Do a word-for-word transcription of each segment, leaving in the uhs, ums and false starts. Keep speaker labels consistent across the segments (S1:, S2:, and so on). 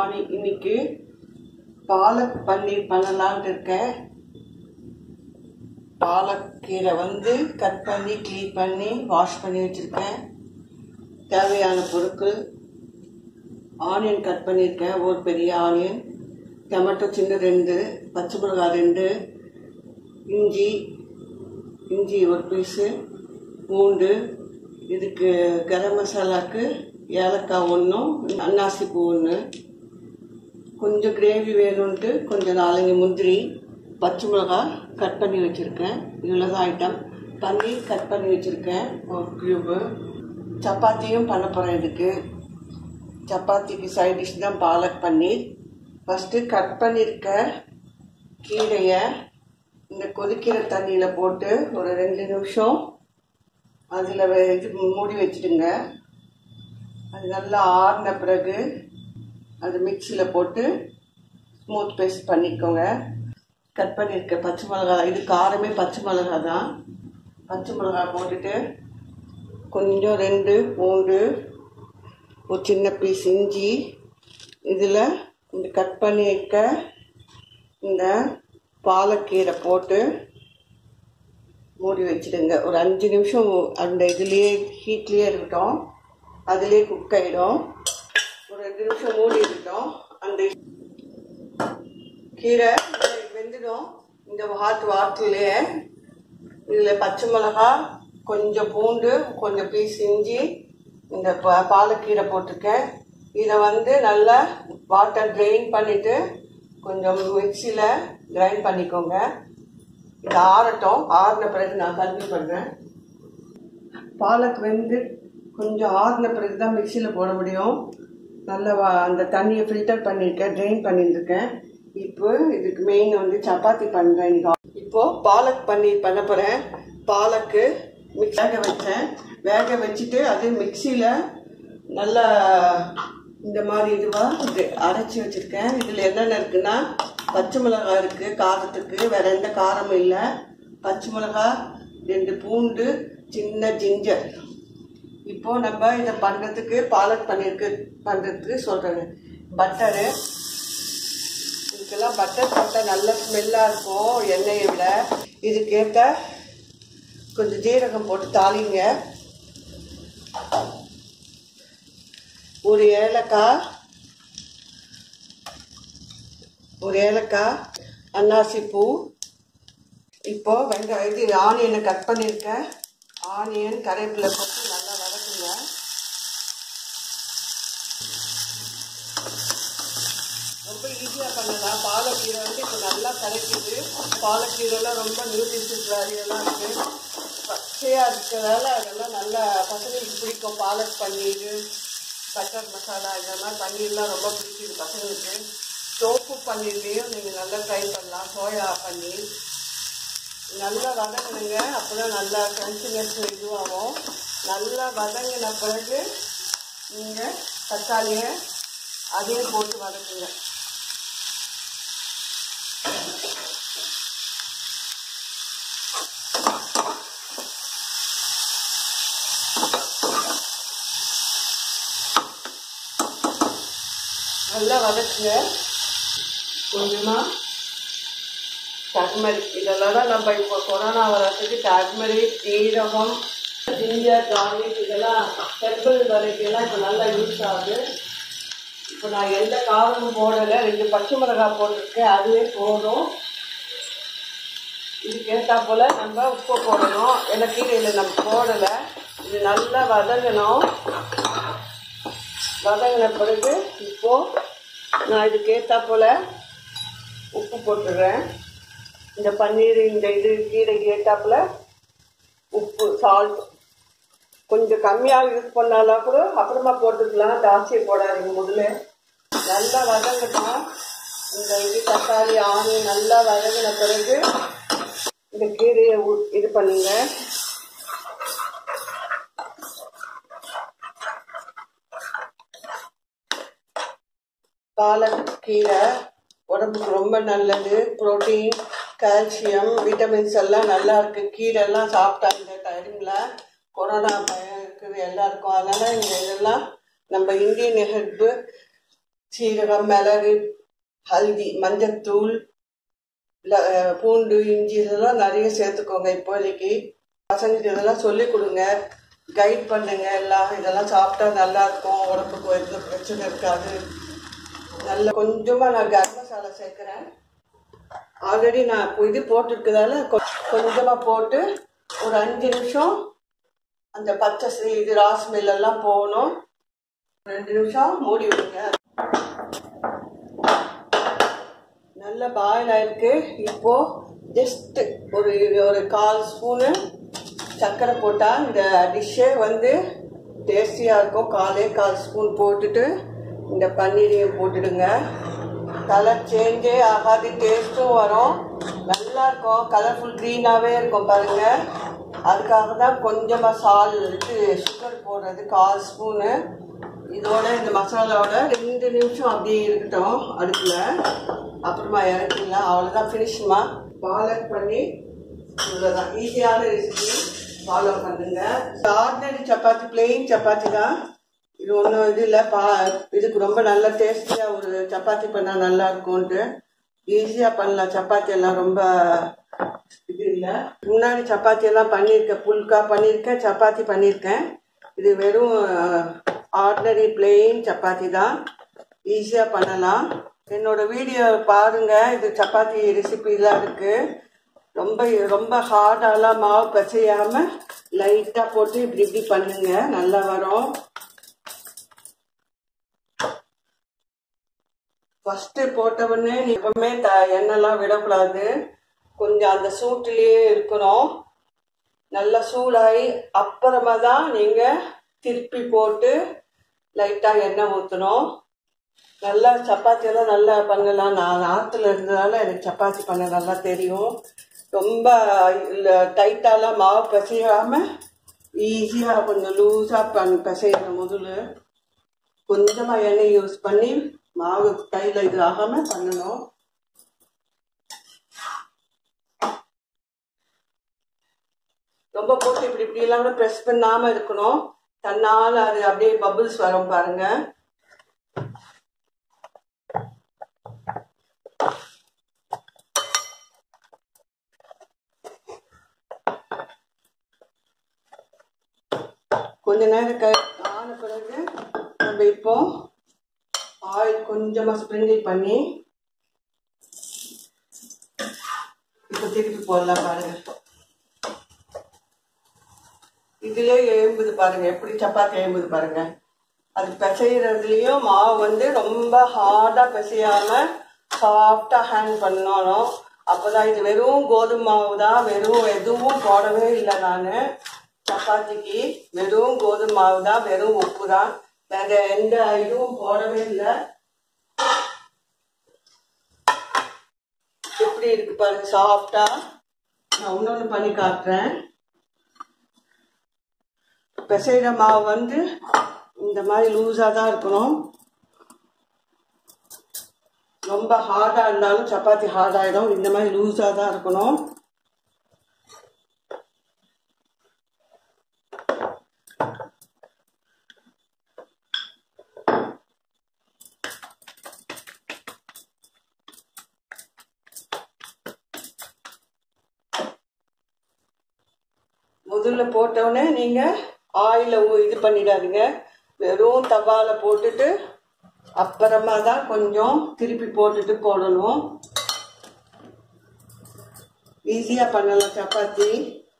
S1: Morning. இன்னைக்கு பாலக் பன்னீர் பண்ணலான்ட்டு இருக்கேன். பாலக்கீரை வந்து கட் பண்ணி க்ளீன் பண்ணி வாஷ் பண்ணி வச்சுருக்கேன். தேவையான பொருட்கள்: ஆனியன் கட் பண்ணியிருக்கேன், ஒரு பெரிய ஆனியன், டொமேட்டோ சின்ன ரெண்டு, பச்சை மிளகாய் ரெண்டு, இஞ்சி இஞ்சி ஒரு பீஸு, பூண்டு, இதுக்கு கரம் மசாலாவுக்கு ஏலக்காய் ஒன்றும், அன்னாசி பூ ஒன்று, கொஞ்சம் கிரேவி வேணும்ன்ட்டு கொஞ்சம் நாலஞ்சு முந்திரி, பச்சை மிளகாய் கட் பண்ணி வச்சுருக்கேன். இவ்வளோ தான் ஐட்டம். பன்னீர் கட் பண்ணி வச்சுருக்கேன் ஒரு க்யூபு. சப்பாத்தியும் பண்ண போகிறேன். இதுக்கு சப்பாத்திக்கு சைட் டிஷ் தான் பாலக் பன்னீர். ஃபஸ்ட்டு கட் பண்ணியிருக்க கீரையை இந்த கொதிக்கிற தண்ணியில் போட்டு ஒரு ரெண்டு நிமிஷம் அதில் இது மூடி வச்சுடுங்க. அது நல்லா ஆறின பிறகு அது மிக்சியில் போட்டு ஸ்மூத் பேஸ்ட் பண்ணிக்கோங்க. கட் பண்ணியிருக்க பச்சை மிளகாய், இது காரமே பச்சை மிளகாய் தான். பச்சை மிளகாய் போட்டுட்டு கொஞ்சம் ரெண்டு பூண்டு, ஒரு சின்ன பீஸ் இஞ்சி, இதில் இந்த கட் பண்ணியிருக்க இந்த பாலக்கீரை போட்டு மூடி வச்சுடுங்க. ஒரு அஞ்சு நிமிஷம் அந்த இதுலேயே ஹீட்லேயே இருக்கட்டும், அதுலேயே குக் ஆகிடும். ஒரு ரெண்டு நிமிஷம் மூடி இருக்கட்டும். அந்த கீரை வெந்துடும். இந்த ஹாட் வாட்டர்லேயே இதில் பச்சை மிளகாய், கொஞ்சம் பூண்டு, கொஞ்சம் பீஸ் இஞ்சி, இந்த பா பாலக்கீரை போட்டிருக்கேன். இதை வந்து நல்லா வாட்டர் ட்ரெயின் பண்ணிவிட்டு கொஞ்சம் மிக்சியில் கிரைண்ட் பண்ணிக்கோங்க. இது ஆறட்டும். ஆறின பிறகு நான் கண்டினியூ பண்ணுறேன். பாலக் வெந்து கொஞ்சம் ஆறின பிறகு தான் மிக்சியில் போட முடியும். நல்லா அந்த தண்ணியை ஃபில்டர் பண்ணியிருக்கேன், ட்ரெயின் பண்ணியிருக்கேன். இப்போ இதுக்கு மெயின் வந்து சப்பாத்தி பண்ணுறேன். இப்போது பாலக் பன்னீர் பண்ண போகிறேன். பாலக்கு மிக்ஸ் வேக வச்சேன். வேக வச்சுட்டு அது மிக்சியில் நல்லா இந்த மாதிரி இதுவாக இது அரைச்சி வச்சுருக்கேன். இதில் என்னென்ன இருக்குன்னா, பச்சை மிளகாய் இருக்குது காரத்துக்கு, வேறு எந்த காரமும் இல்லை. பச்சை மிளகாய், ரெண்டு பூண்டு, சின்ன ஜிஞ்சர். இப்போது நம்ம இதை பண்ணுறதுக்கு பாலக் பன்னீருக்கு பண்ணுறதுக்கு சொல்கிறேங்க. பட்டரு, இதுக்கெல்லாம் பட்டர் போட்டால் நல்ல ஸ்மெல்லாக இருக்கும் எண்ணெயை விட. இதுக்கேற்ற கொஞ்சம் ஜீரகம் போட்டு தாளிங்க. ஒரு ஏலக்காய் ஒரு ஏலக்காய் அன்னாசி பூ. இப்போது வெங்காயம், இது ஆனியனை கட் பண்ணியிருக்கேன். ஆனியன் கருவேப்பிலை போட்டு நல்லா வதக்குங்க. ரொம்ப ஈஸியாக பண்ணலாம். பாலக்கீரை வந்து இப்போ நல்லா கிடைக்குது. பாலக்கீரைலாம் ரொம்ப நியூட்ரிஷன்ஸ் வேலையெல்லாம் இருக்குது. பச்சையாக இருக்கிறதால அதெல்லாம் நல்லா பசங்களுக்கு பிடிக்கும். பாலக் பன்னீர், பட்டர் மசாலா, இதெல்லாம் பன்னீர்லாம் ரொம்ப பிடிக்குது பசங்களுக்கு. சோப்பு பன்னீர்லேயும் நீங்கள் நல்லா ட்ரை பண்ணலாம். சோயா பன்னீர் நல்லா வதங்கணுங்க. அப்போ தான் நல்லா கிரன்ச்சினஸ் இதுவாகும். நல்லா வதங்கின பிறகு நீங்கள் தக்காளியை அதையும் போட்டு வதக்குங்க. நல்லா வதக்குங்க. கொஞ்சமாக டர்மரிக், இதெல்லாம் தான் நம்ம இப்போ கொரோனா வர்றதுக்கு டர்மரிக், ஜீரகம், ஜிஞ்சர், கார்லிக், இதெல்லாம் ஹெர்பல் வெரைட்டியெல்லாம் இப்போ நல்லா யூஸ் ஆகுது. இப்போ நான் எந்த காரமும் போடலை. ரெண்டு பச்சை மிளகாய் போட்டிருக்கேன், அதுவே போதும். இதுக்கு ஏற்றா போல் நம்ம உப்பு போடணும். ஏன்னா கீரையில் நம்ம போடலை. இது நல்லா வதங்கணும். வதங்கின பிறகு இப்போது நான் இதுக்கு ஏற்றா போல் உப்பு போட்டுடுறேன். இந்த பன்னீர், இந்த இது கீரைக்கு ஏற்றாப்புல உப்பு, சால்ட் கொஞ்சம் கம்மியாக யூஸ் பண்ணாலும் கூட அப்புறமா போட்டுக்கலாம். ஜாஸ்தியை போடாதீங்க. முதல்ல நல்லா வதங்கட்டும். இந்த இது தக்காளி, ஆனியன் நல்லா வதங்கின பிறகு இந்த கீரையை இது பண்ணுங்க. பாலக்கீரை உடம்புக்கு ரொம்ப நல்லது. புரோட்டீன், கால்சியம், விட்டமின்ஸ் எல்லாம் நல்லா இருக்குது. கீரைலாம் சாப்பிட்டா இந்த டைமில் கொரோனா பயம் இருக்குது எல்லாருக்கும். அதனால் இந்த இதெல்லாம் நம்ம இந்தியன் ஹெர்பு சீரகம், மிளகு, ஹல்தி, மஞ்சத்தூள், பூண்டு, இஞ்சி இதெல்லாம் நிறைய சேர்த்துக்கோங்க. இப்போதைக்கு பசங்களுக்கு இதெல்லாம் சொல்லிக் கொடுங்க, கைட் பண்ணுங்க. எல்லாம் இதெல்லாம் சாப்பிட்டா நல்லா இருக்கும், உடம்புக்கு எந்த பிரச்சனை இருக்காது. நல்ல கொஞ்சமாக நான் கரம் மசாலா சேர்க்குறேன். ஆல்ரெடி நான் இது போட்டுருக்கிறதால கொஞ்சமாக போட்டு ஒரு அஞ்சு நிமிஷம் அந்த பச்சை இது ராஸ்மெல் எல்லாம் போகணும். ரெண்டு நிமிஷம் மூடி விடுங்க. நல்ல பாயில் ஆயிருக்கு. இப்போ ஜஸ்ட் ஒரு ஒரு கால் ஸ்பூனு சர்க்கரை போட்டால் இந்த டிஷ்ஷே வந்து டேஸ்டியாக இருக்கும். காலே கால் ஸ்பூன் போட்டுட்டு இந்த பன்னீரையும் போட்டுடுங்க. கலர் சேஞ்சே ஆகாது, டேஸ்ட்டும் வரும், நல்லா இருக்கும், கலர்ஃபுல் க்ரீனாகவே இருக்கும் பாருங்கள். அதுக்காக தான் கொஞ்சமாக சால் இது சுகர் போடுறது, கால் ஸ்பூனு. இதோட இந்த மசாலாவோட ரெண்டு நிமிஷம் அப்படியே இருக்கட்டும் அடுப்பில், அப்புறமா இறக்கிடலாம். அவ்வளோதான், ஃபினிஷ்மா. பாலக் பண்ணி இவ்வளோதான், ஈஸியான ரெசிபி, ஃபாலோ பண்ணுங்க. ஆர்டினரி சப்பாத்தி, பிளெயின் சப்பாத்தி தான் இது, ஒன்றும் இது இல்லை. பா இதுக்கு ரொம்ப நல்ல டேஸ்டியாக ஒரு சப்பாத்தி பண்ணால் நல்லா இருக்கும்ன்ட்டு ஈஸியாக பண்ணலாம். சப்பாத்தி எல்லாம் ரொம்ப இது இல்லை. முன்னாடி சப்பாத்தி எல்லாம் பண்ணியிருக்கேன், புல்கா பண்ணியிருக்கேன், சப்பாத்தி பண்ணியிருக்கேன். இது வெறும் ஆர்டினரி பிளெயின் சப்பாத்தி தான், ஈஸியாக பண்ணலாம். என்னோட வீடியோ பாருங்க, இது சப்பாத்தி ரெசிபிலாம் இருக்கு. ரொம்ப ரொம்ப ஹார்டாலாம் மாவு பச்சையாம லைட்டா போட்டு இப்படி இப்படி பண்ணுங்க, நல்லா வரும். ஃபர்ஸ்ட் போட்டவுடனே எப்பவுமே த எண்ணெய்லாம் விடக்கூடாது, கொஞ்சம் அந்த சூட்டிலேயே இருக்கணும். நல்லா சூடாகி அப்புறமா தான் நீங்க திருப்பி போட்டு லைட்டா எண்ணெய் ஊற்றணும். நல்லா சப்பாத்தியெல்லாம் நல்லா பண்ணலாம். நான் ஆற்றுல இருந்ததால எனக்கு சப்பாத்தி பண்ண நல்லா தெரியும். ரொம்ப டைட்டாலாம் மாவு பிசையாமல் ஈஸியாக கொஞ்சம் லூஸாக பண் பிசையணும். முதல்ல கொஞ்சமாக எண்ணெய் யூஸ் பண்ணி மாவு கையில் இது ஆகாமல் பண்ணணும். ரொம்ப போட்டு இப்படி இப்படி எல்லாம் கூட ப்ரெஸ் பண்ணாமல் இருக்கணும். தன்னால் அது அப்படியே பபிள்ஸ் வரும் பாருங்க. கொஞ்ச நேரம் கை ஆன பிறகு நம்ம இப்போ ஆயில் கொஞ்சமாக ஸ்ப்ரிங்கிள் பண்ணி இப்போ திருப்பி போடலாம் பாருங்க. இதுல எழும்புது பாருங்க, எப்படி சப்பாத்தி எழும்புது பாருங்க. அது பிசைறதுலயும் மாவு வந்து ரொம்ப ஹார்டா பிசையாம சாஃப்டா ஹேண்ட் பண்ணணும். அப்பதான் இது வெறும் கோதுமை மாவு தான், வெறும் எதுவும் போடவே இல்லை. நான் சப்பாத்திக்கு வெறும் கோதுமை மாவு தான், வெறும் உப்பு தான், வேற எந்த இதுவும் போடவே இல்லை. எப்படி இருக்கு பாருங்க சாஃப்டா. நான் இன்னொன்று பண்ணி காட்டுறேன். பிசைற மாவு வந்து இந்த மாதிரி லூஸாக தான் இருக்கணும். ரொம்ப ஹார்டாக இருந்தாலும் சப்பாத்தி ஹார்ட் ஆகிடும். இந்த மாதிரி லூஸாக தான் இருக்கணும். முதல்ல போட்டவுடனே நீங்கள் ஆயில இது பண்ணிடாதீங்க, வெறும் தவால போட்டுட்டு அப்புறமா தான் கொஞ்சம் திருப்பி போட்டுட்டு போடணும். ஈஸியாக பண்ணலாம் சப்பாத்தி.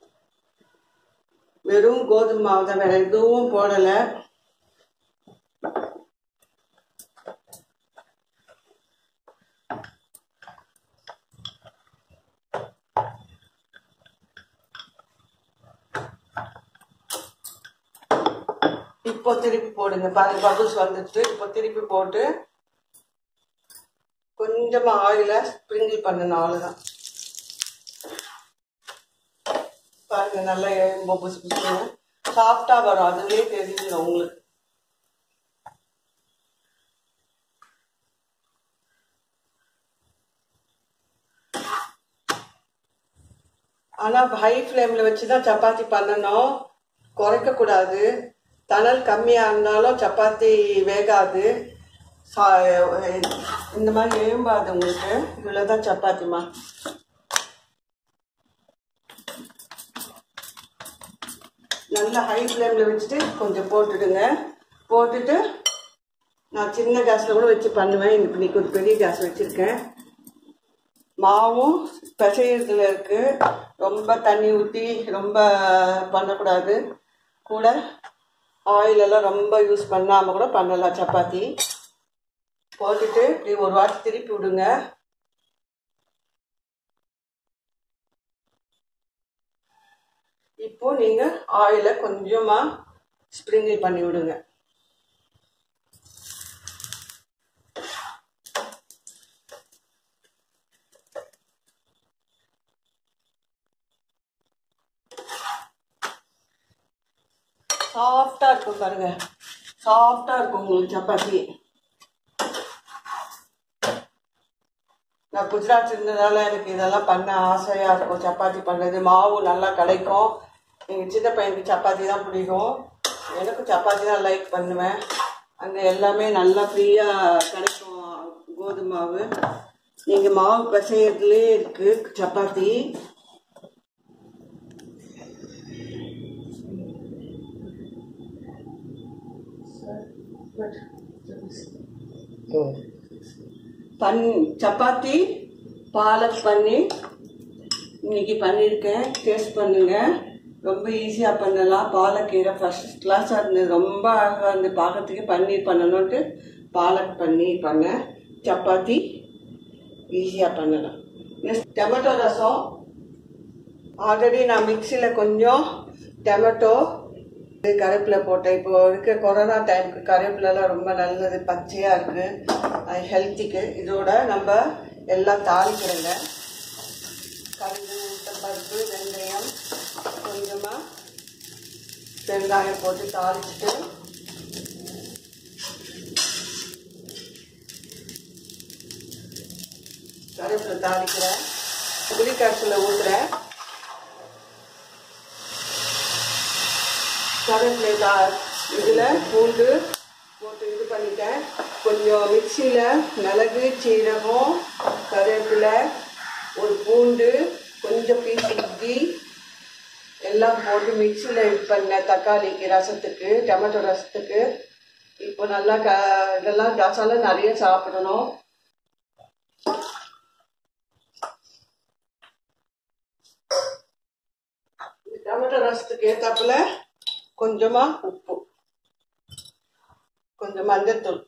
S1: வெறும் கோதுமை மாவு தான், வேற எதுவும் போடலை. இப்போ திருப்பி போடுங்க பாருங்க, பபுள்ஸ் வந்துட்டு. இப்போ திருப்பி போட்டு கொஞ்சமா ஆயில ஸ்ப்ரிங்கிள் பண்ணணும், அவ்வளவுதான். பாருங்க நல்லா பபுள்ஸ் சாஃப்டா வரும், அதுவே தெரிஞ்சிடும் உங்களுக்கு. ஆனா ஹை ஃப்ளேம்ல வச்சுதான் சப்பாத்தி பண்ணணும், குறைக்க கூடாது. தணல் கம்மியா இருந்தாலும் சப்பாத்தி வேகாது. சா இந்த மாதிரி எழும்பாது உங்களுக்கு. இவ்வளோதான் சப்பாத்திமா. நல்லா ஹை ஃப்ளேமில் வச்சுட்டு கொஞ்சம் போட்டுடுங்க. போட்டுட்டு நான் சின்ன கேஸில் கூட வச்சு பண்ணுவேன். இன்னைக்கு ஒரு பெரிய கேஸ் வச்சுருக்கேன். மாவும் பிசையறதுல இருக்கு. ரொம்ப தண்ணி ஊற்றி ரொம்ப பண்ணக்கூடாது. கூட ஆயிலெல்லாம் ரொம்ப யூஸ் பண்ணாமல் கூட பண்ணலாம் சப்பாத்தி. போட்டுட்டு இப்படி ஒரு வாட்டி திருப்பி விடுங்க. இப்போ நீங்கள் ஆயிலை கொஞ்சமாக ஸ்ப்ரிங்கிள் பண்ணி விடுங்க. சாஃப்டாக இருக்கும் பாருங்க. சாஃப்டாக இருக்கும் உங்களுக்கு சப்பாத்தி. நான் குஜராத் இருந்ததால எனக்கு இதெல்லாம் பண்ண ஆசையாக இருக்கும். சப்பாத்தி பண்ணுறது, மாவு நல்லா கிடைக்கும். எங்கள் சின்ன பையனுக்கு சப்பாத்தி தான் பிடிக்கும். எனக்கும் சப்பாத்தி தான் லைக் பண்ணுவேன். அங்கே எல்லாமே நல்லா ஃப்ரீயாக கிடைக்கும் கோதுமை மாவு. நீங்கள் மாவு பிசையறதுலே இருக்குது சப்பாத்தி. பன் சப்பாத்தி பாலக் பண்ணி இன்னைக்கு பண்ணியிருக்கேன். டேஸ்ட் பண்ணுங்க. ரொம்ப ஈஸியாக பண்ணலாம். பாலக்கீரை ஃபர்ஸ்ட் கிளாஸாக இருந்தது. ரொம்ப அழகாக இருந்து பார்க்கறதுக்கு. பன்னீர் பண்ணணுன்ட்டு பாலக் பண்ணி பண்ணேன். சப்பாத்தி ஈஸியாக பண்ணலாம். நெக்ஸ்ட் டொமேட்டோ ரசம். ஆல்ரெடி நான் மிக்சியில் கொஞ்சம் டொமேட்டோ கருவேப்பிலை போட்டேன். இப்போ இருக்க கொரோனா டைமுக்கு கருவேப்பிலெல்லாம் ரொம்ப நல்லது. பச்சையாக இருக்குது, அது ஹெல்த்திக்கு. இதோட நம்ம எல்லாம் தாளிக்கிறோங்க. கடுகு, உளுத்தம்பருப்பு, வெந்தயம், கொஞ்சமாக வெங்காயம் போட்டு தாளிச்சுட்டு கருவேப்பிலை தாளிக்கிறேன். புளிக்கரைசலை ஊற்றுறேன். கருவேப்பிலை இதில் பூண்டு போட்டு இது பண்ணிட்டேன். கொஞ்சம் மிக்சியில் மிளகு, சீரகம், கருவேப்பிலை, ஒரு பூண்டு, கொஞ்சம் பீஸ் இஞ்சி எல்லாம் போட்டு மிக்சியில் இது பண்ணேன். தக்காளிக்கு ரசத்துக்கு, டொமேட்டோ ரசத்துக்கு. இப்போ நல்லா க இதெல்லாம் ரசம்லாம் நிறைய சாப்பிடணும். டொமேட்டோ ரசத்துக்கு ஏற்றாப்புல கொஞ்சமாக உப்பு, கொஞ்சம் மஞ்சத்தூள்.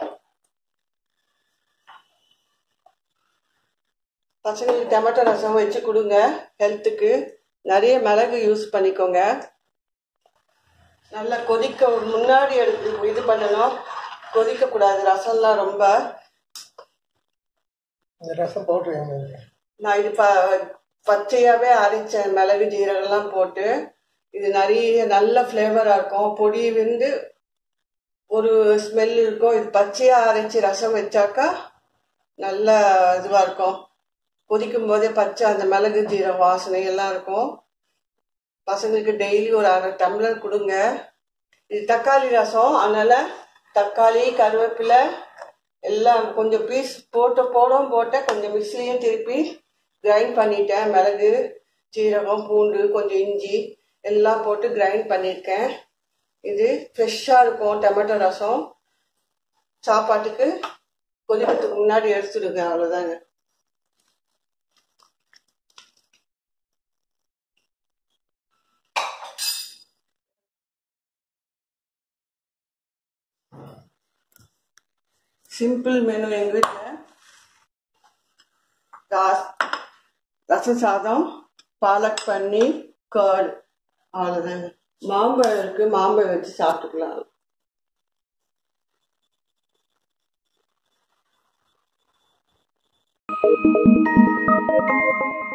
S1: பசங்களுக்கு டொமேட்டோ ரசம் வச்சு கொடுங்க, ஹெல்த்துக்கு. நிறைய மிளகு யூஸ் பண்ணிக்கோங்க. நல்லா கொதிக்க முன்னாடி எடுத்து இது பண்ணணும். கொதிக்கக்கூடாது ரசம்லாம். ரொம்ப
S2: ரசம் போட்டு
S1: நான் இது ப பச்சையாகவே அரைச்சேன். மிளகு ஜீரகம்லாம் போட்டு. இது நிறைய நல்ல ஃப்ளேவராக இருக்கும். பொடி வந்து ஒரு ஸ்மெல் இருக்கும். இது பச்சையாக அரைச்சி ரசம் வச்சாக்கா நல்ல இதுவாக இருக்கும். கொதிக்கும் போதே பச்சை அந்த மிளகு ஜீரகம் வாசனை எல்லாம் இருக்கும். பசங்களுக்கு டெய்லி ஒரு அரை டம்ளர் கொடுங்க. இது தக்காளி ரசம். அதனால் தக்காளி, கருவேப்பிலை எல்லாம் கொஞ்சம் பீஸ் போட்டு போடும் போட்டேன். கொஞ்சம் மிக்சிலையும் திருப்பி கிரைண்ட் பண்ணிட்டேன். மிளகு, சீரகம், பூண்டு, கொஞ்சம் இஞ்சி எல்லாம் போட்டு கிரைண்ட் பண்ணியிருக்கேன். இது ஃப்ரெஷ்ஷாக இருக்கும் டொமேட்டோ ரசம். சாப்பாட்டுக்கு கொதிக்கிறதுக்கு முன்னாடி எடுத்துடுங்க. அவ்வளோதாங்க. சிம்பிள் மெனு எங்கள் வீட்டில். ரசம் சாதம், பாலக் பன்னீர், கர்டு, அவ்வளோதாங்க. மாம்பழம் இருக்குது, மாம்பழம் வச்சு சாப்பிட்டுக்கலாம்.